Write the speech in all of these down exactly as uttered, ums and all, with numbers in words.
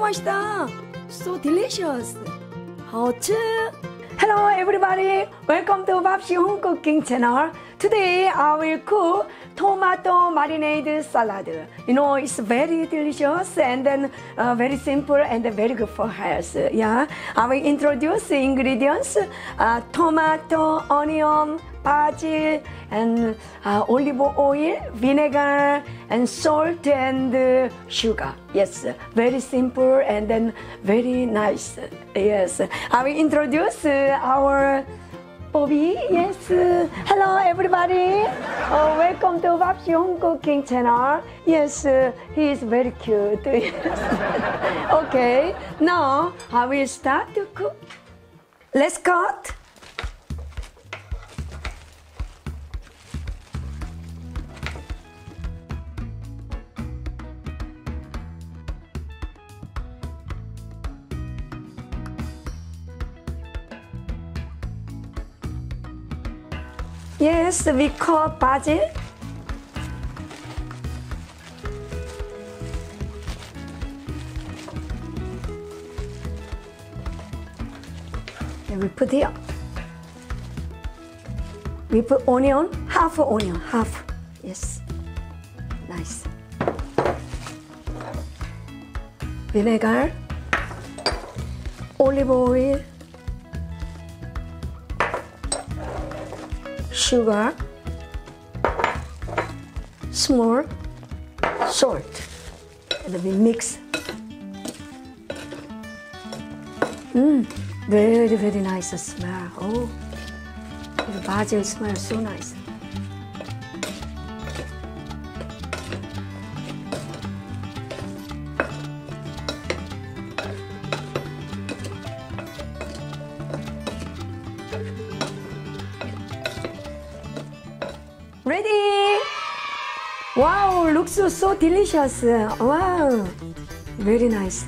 맛있다. So delicious.好吃. Hello everybody. Welcome to 밥시 home cooking channel. Today I will cook tomato marinade salad. You know, it's very delicious and then uh, very simple and very good for health. Yeah, I will introduce the ingredients: uh, tomato, onion, basil, and uh, olive oil, vinegar, and salt and uh, sugar. Yes, very simple and then very nice. Yes, I will introduce uh, our Bobby. Yes, uh, hello everybody. Uh, welcome to 밥시 home cooking channel. Yes, uh, he is very cute. Yes. Okay, now I will start to cook. Let's cut. Yes, we cut basil. And we put here. We put onion, half onion, half. Yes, nice. Vinegar, olive oil, sugar, small salt, and then we mix. Mmm, very very nice smell. Oh, the basil smells so nice. Ready? Wow, looks so, so delicious. Wow, very nice.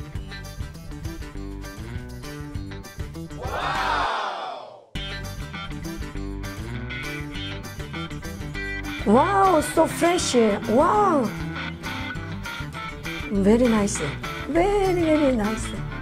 Wow! Wow, so fresh. Wow, very nice. Very, very nice.